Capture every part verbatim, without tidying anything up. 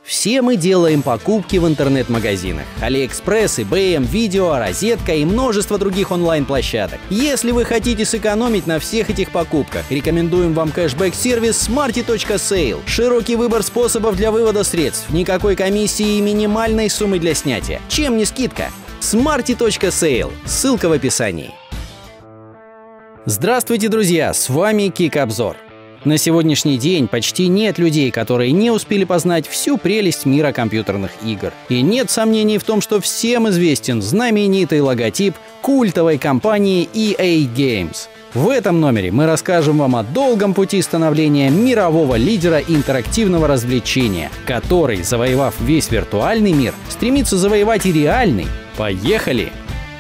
Все мы делаем покупки в интернет-магазинах. AliExpress, eBay, Видео, Розетка и множество других онлайн-площадок. Если вы хотите сэкономить на всех этих покупках, рекомендуем вам кэшбэк-сервис Smarty точка сейл. Широкий выбор способов для вывода средств, никакой комиссии и минимальной суммы для снятия. Чем не скидка? Smarty точка сейл. Ссылка в описании. Здравствуйте, друзья! С вами Кик-обзор. На сегодняшний день почти нет людей, которые не успели познать всю прелесть мира компьютерных игр. И нет сомнений в том, что всем известен знаменитый логотип культовой компании и эй Games. В этом номере мы расскажем вам о долгом пути становления мирового лидера интерактивного развлечения, который, завоевав весь виртуальный мир, стремится завоевать и реальный. Поехали!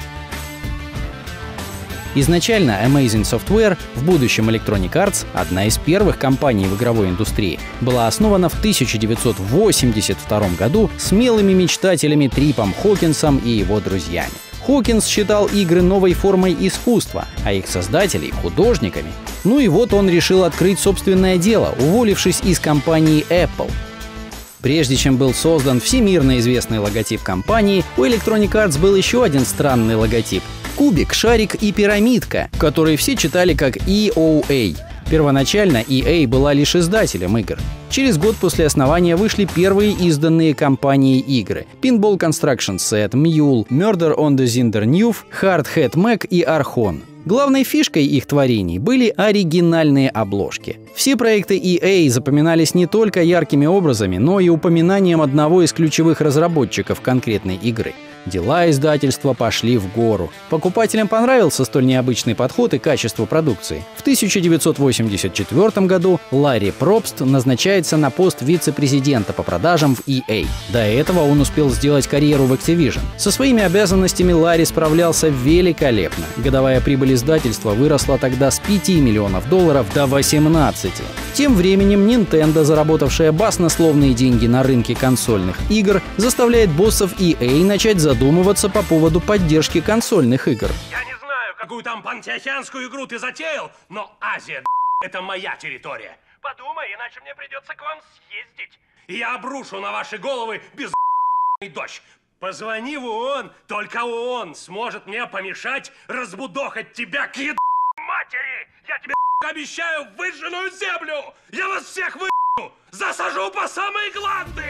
Изначально Amazing Software, в будущем Electronic Arts, одна из первых компаний в игровой индустрии, была основана в тысяча девятьсот восемьдесят втором году смелыми мечтателями Трипом Хокинсом и его друзьями. Хокинс считал игры новой формой искусства, а их создателей — художниками. Ну и вот он решил открыть собственное дело, уволившись из компании Apple. Прежде чем был создан всемирно известный логотип компании, у Electronic Arts был еще один странный логотип — кубик, шарик и пирамидка, которые все читали как и о эй. Первоначально и эй была лишь издателем игр. Через год после основания вышли первые изданные компанией игры — Pinball Construction Set, Mule, Murder on the Zinderneuf, Hard Hat Mac и Archon. Главной фишкой их творений были оригинальные обложки. Все проекты и эй запоминались не только яркими образами, но и упоминанием одного из ключевых разработчиков конкретной игры. Дела издательства пошли в гору. Покупателям понравился столь необычный подход и качество продукции. В тысяча девятьсот восемьдесят четвёртом году Ларри Пробст назначается на пост вице-президента по продажам в и эй. До этого он успел сделать карьеру в Activision. Со своими обязанностями Ларри справлялся великолепно. Годовая прибыль издательства выросла тогда с пяти миллионов долларов до восемнадцати. Тем временем Nintendo, заработавшая баснословные деньги на рынке консольных игр, заставляет боссов и эй начать задумываться по поводу поддержки консольных игр. Я не знаю, какую там пантеохианскую игру ты затеял, но Азия — это моя территория. Подумай, иначе мне придется к вам съездить. И я обрушу на ваши головы безумный дождь. Позвони в ООН, только ООН сможет мне помешать разбудохать тебя к еб... матери. Я тебе обещаю выжженную землю. Я вас всех выебу, засажу по самые гланды.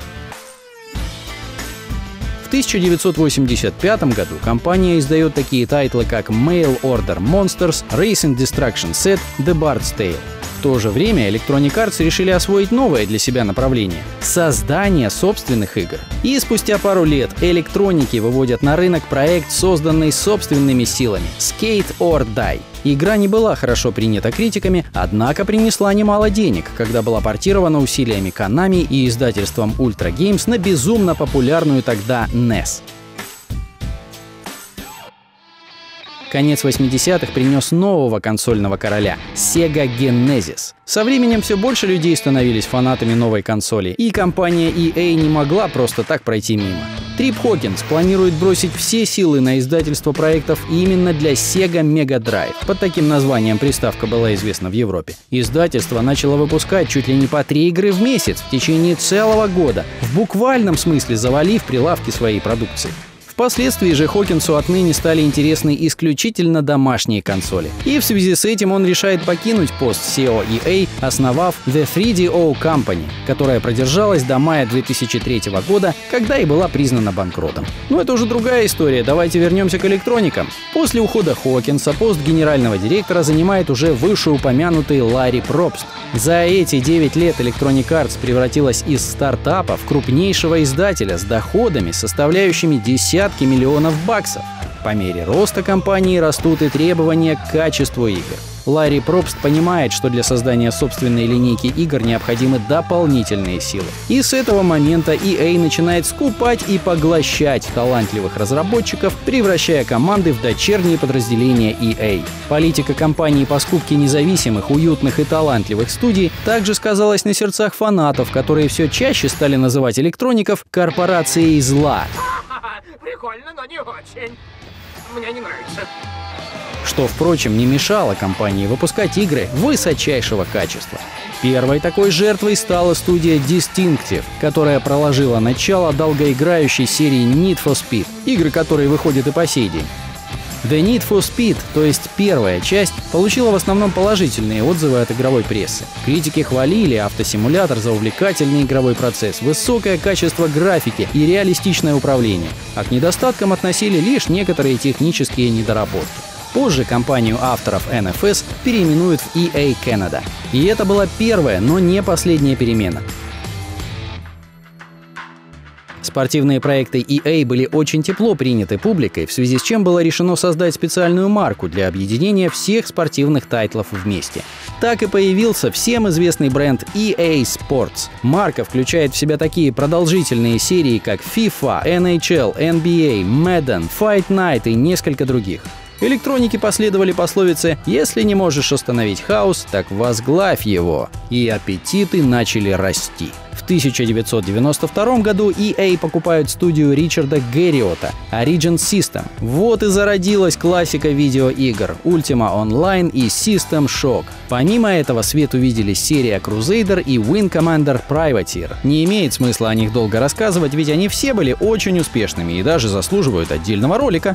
В тысяча девятьсот восемьдесят пятом году компания издает такие тайтлы, как Mail Order Monsters, Racing Destruction Set, The Bard's Tale. В то же время Electronic Arts решили освоить новое для себя направление — создание собственных игр. И спустя пару лет электроники выводят на рынок проект, созданный собственными силами — Skate or Die. Игра не была хорошо принята критиками, однако принесла немало денег, когда была портирована усилиями Konami и издательством Ultra Games на безумно популярную тогда эн и эс. Конец восьмидесятых принес нового консольного короля — Sega Genesis. Со временем все больше людей становились фанатами новой консоли, и компания и эй не могла просто так пройти мимо. Трип Хокинс планирует бросить все силы на издательство проектов именно для Sega Mega Drive. Под таким названием приставка была известна в Европе. Издательство начало выпускать чуть ли не по три игры в месяц в течение целого года, в буквальном смысле завалив прилавки своей продукции. Впоследствии же Хокинсу отныне стали интересны исключительно домашние консоли. И в связи с этим он решает покинуть пост си и о и эй, основав The три ди о Company, которая продержалась до мая две тысячи третьего года, когда и была признана банкротом. Но это уже другая история, давайте вернемся к электроникам. После ухода Хокинса пост генерального директора занимает уже вышеупомянутый Ларри Пробст. За эти девять лет Electronic Arts превратилась из стартапа в крупнейшего издателя с доходами, составляющими десятки миллионов баксов. По мере роста компании растут и требования к качеству игр. Ларри Пробст понимает, что для создания собственной линейки игр необходимы дополнительные силы. И с этого момента и эй начинает скупать и поглощать талантливых разработчиков, превращая команды в дочерние подразделения и эй. Политика компании по скупке независимых, уютных и талантливых студий также сказалась на сердцах фанатов, которые все чаще стали называть электроников корпорацией зла. Прикольно, но не очень. Мне не нравится. что, впрочем, не мешало компании выпускать игры высочайшего качества. Первой такой жертвой стала студия Distinctive, которая проложила начало долгоиграющей серии Need for Speed, игры которые выходят и по сей день. The Need for Speed, то есть первая часть, получила в основном положительные отзывы от игровой прессы. Критики хвалили автосимулятор за увлекательный игровой процесс, высокое качество графики и реалистичное управление, а к недостаткам относили лишь некоторые технические недоработки. Позже компанию авторов эн эф эс переименуют в и эй Canada. И это была первая, но не последняя перемена. Спортивные проекты и эй были очень тепло приняты публикой, в связи с чем было решено создать специальную марку для объединения всех спортивных тайтлов вместе. Так и появился всем известный бренд и эй Sports. Марка включает в себя такие продолжительные серии, как FIFA, эн эйч эл, эн би эй, Madden, Fight Night и несколько других. Электроники последовали пословице «Если не можешь остановить хаос, так возглавь его». И аппетиты начали расти. В тысяча девятьсот девяносто втором году и эй покупают студию Ричарда Герриота Origin System. Вот и зародилась классика видеоигр Ultima Online и System Shock. Помимо этого свет увидели серия Crusader и Wing Commander Privateer. Не имеет смысла о них долго рассказывать, ведь они все были очень успешными и даже заслуживают отдельного ролика.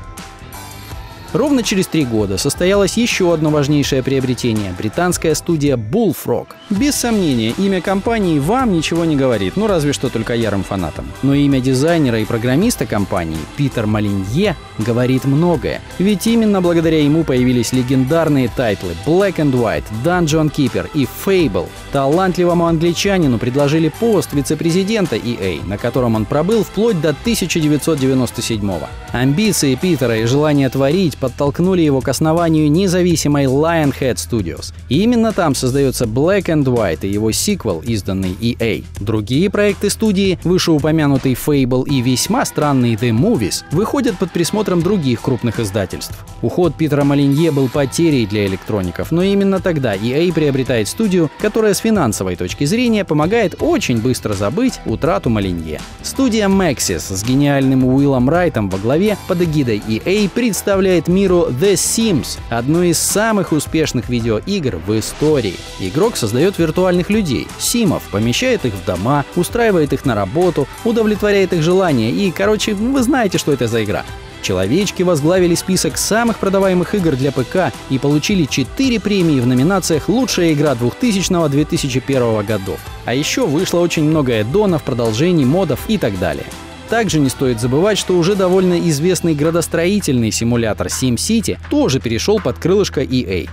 Ровно через три года состоялось еще одно важнейшее приобретение – британская студия Bullfrog. Без сомнения, имя компании вам ничего не говорит, ну разве что только ярым фанатам. Но имя дизайнера и программиста компании, Питер Молинье, говорит многое. Ведь именно благодаря ему появились легендарные тайтлы Black and White, Dungeon Keeper и Fable. Талантливому англичанину предложили пост вице-президента и эй, на котором он пробыл вплоть до тысяча девятьсот девяносто седьмого. Амбиции Питера и желание творить подтолкнули его к основанию независимой Lionhead Studios. И именно там создается Black and White и его сиквел, изданный и эй. Другие проекты студии, вышеупомянутый Fable и весьма странный The Movies, выходят под присмотром других крупных издательств. Уход Питера Молинье был потерей для электроников, но именно тогда и эй приобретает студию, которая с финансовой точки зрения помогает очень быстро забыть утрату Молинье. Студия Maxis с гениальным Уиллом Райтом во главе под эгидой и эй представляет миру The Sims, одну из самых успешных видеоигр в истории. Игрок создает виртуальных людей, симов, помещает их в дома, устраивает их на работу, удовлетворяет их желания и, короче, вы знаете, что это за игра. Человечки возглавили список самых продаваемых игр для ПК и получили четыре премии в номинациях «Лучшая игра двухтысячного — две тысячи первого годов». А еще вышло очень много эддонов, продолжений, модов и так далее. Также не стоит забывать, что уже довольно известный градостроительный симулятор SimCity тоже перешел под крылышко и эй.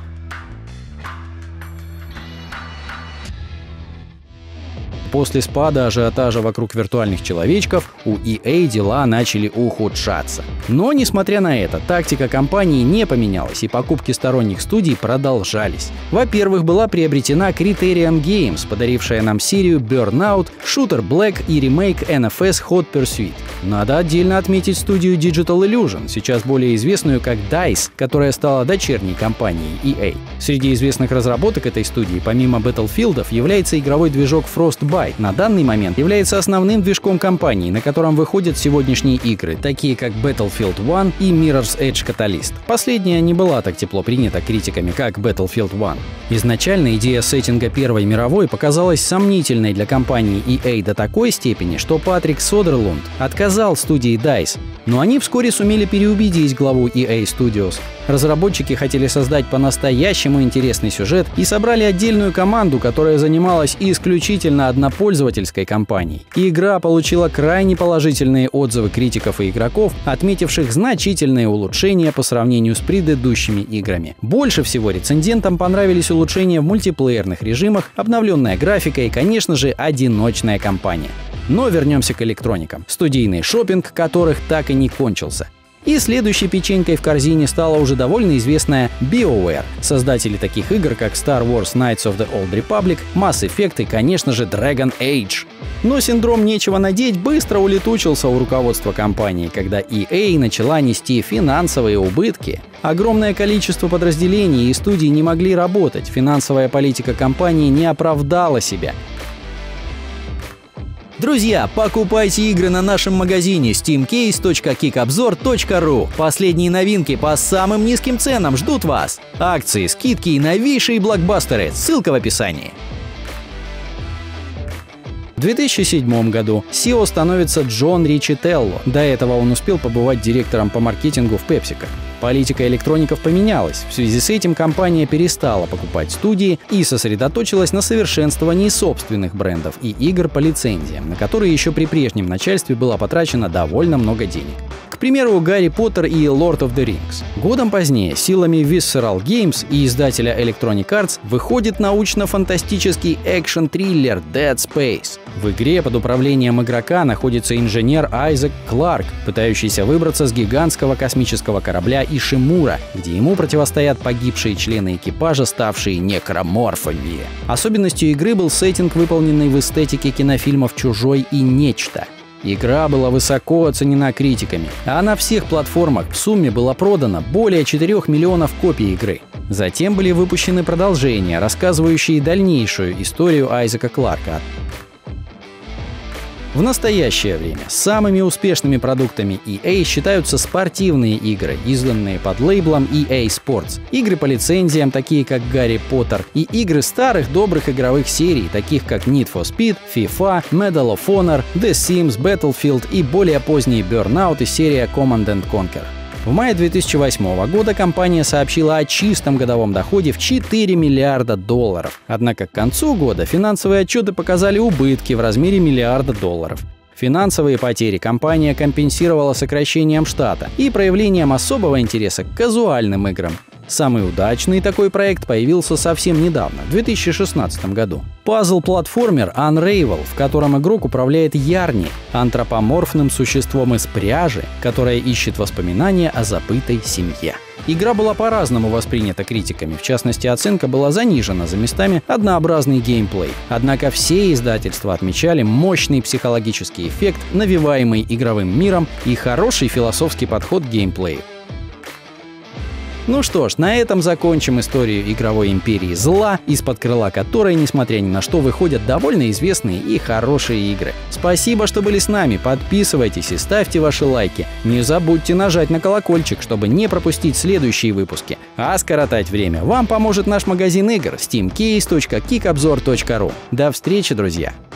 После спада ажиотажа вокруг виртуальных человечков у и эй дела начали ухудшаться. Но, несмотря на это, тактика компании не поменялась, и покупки сторонних студий продолжались. Во-первых, была приобретена Criterion Games, подарившая нам серию Burnout, Shooter Black и ремейк эн эф эс Hot Pursuit. Надо отдельно отметить студию Digital Illusion, сейчас более известную как дайс, которая стала дочерней компанией и эй. Среди известных разработок этой студии, помимо Battlefield'ов, является игровой движок Frostbite. На данный момент является основным движком компании, на котором выходят сегодняшние игры, такие как Battlefield один и Mirror's Edge Catalyst. Последняя не была так тепло принята критиками, как Battlefield один. Изначально идея сеттинга Первой мировой показалась сомнительной для компании и эй до такой степени, что Патрик Содерлунд отказал студии дайс. Но они вскоре сумели переубедить главу и эй Studios. Разработчики хотели создать по-настоящему интересный сюжет и собрали отдельную команду, которая занималась исключительно однопользовательской кампанией. И игра получила крайне положительные отзывы критиков и игроков, отметивших значительные улучшения по сравнению с предыдущими играми. Больше всего рецензентам понравились улучшения в мультиплеерных режимах, обновленная графика и, конечно же, одиночная кампания. Но вернемся к электроникам, студийный шопинг которых так и не кончился. И следующей печенькой в корзине стала уже довольно известная BioWare, создатели таких игр, как Star Wars Knights of the Old Republic, Mass Effect и, конечно же, Dragon Age. Но синдром «нечего надеть» быстро улетучился у руководства компании, когда и эй начала нести финансовые убытки. Огромное количество подразделений и студий не могли работать, финансовая политика компании не оправдала себя. Друзья, покупайте игры на нашем магазине steamcase точка кикобзор точка ру. Последние новинки по самым низким ценам ждут вас. Акции, скидки и новейшие блокбастеры. Ссылка в описании. В две тысячи седьмом году си и о становится Джон Ричителло. До этого он успел побывать директором по маркетингу в PepsiCo. Политика электроников поменялась. В связи с этим компания перестала покупать студии и сосредоточилась на совершенствовании собственных брендов и игр по лицензиям, на которые еще при прежнем начальстве было потрачено довольно много денег. К примеру, Гарри Поттер и Lord of the Rings. Годом позднее силами Visceral Games и издателя Electronic Arts выходит научно-фантастический экшн-триллер Dead Space. В игре под управлением игрока находится инженер Айзек Кларк, пытающийся выбраться с гигантского космического корабля Ишимура, где ему противостоят погибшие члены экипажа, ставшие некроморфами. Особенностью игры был сеттинг, выполненный в эстетике кинофильмов «Чужой» и «Нечто». Игра была высоко оценена критиками, а на всех платформах в сумме было продано более четырёх миллионов копий игры. Затем были выпущены продолжения, рассказывающие дальнейшую историю Айзека Кларка. В настоящее время самыми успешными продуктами и эй считаются спортивные игры, изданные под лейблом и эй Sports, игры по лицензиям, такие как Гарри Поттер, и игры старых добрых игровых серий, таких как Need for Speed, FIFA, Medal of Honor, The Sims, Battlefield и более поздний Burnout и серия Command and Conquer. В мае две тысячи восьмого года компания сообщила о чистом годовом доходе в четыре миллиарда долларов. Однако к концу года финансовые отчеты показали убытки в размере миллиарда долларов. Финансовые потери компания компенсировала сокращением штата и проявлением особого интереса к казуальным играм. Самый удачный такой проект появился совсем недавно, в две тысячи шестнадцатом году. Пазл-платформер Unravel, в котором игрок управляет Ярни, антропоморфным существом из пряжи, которое ищет воспоминания о забытой семье. Игра была по-разному воспринята критиками, в частности, оценка была занижена за местами однообразный геймплей. Однако все издательства отмечали мощный психологический эффект, навеваемый игровым миром, и хороший философский подход к геймплею. Ну что ж, на этом закончим историю игровой империи зла, из-под крыла которой, несмотря ни на что, выходят довольно известные и хорошие игры. Спасибо, что были с нами, подписывайтесь и ставьте ваши лайки. Не забудьте нажать на колокольчик, чтобы не пропустить следующие выпуски. А скоротать время вам поможет наш магазин игр steamcase точка кикобзор точка ру. До встречи, друзья!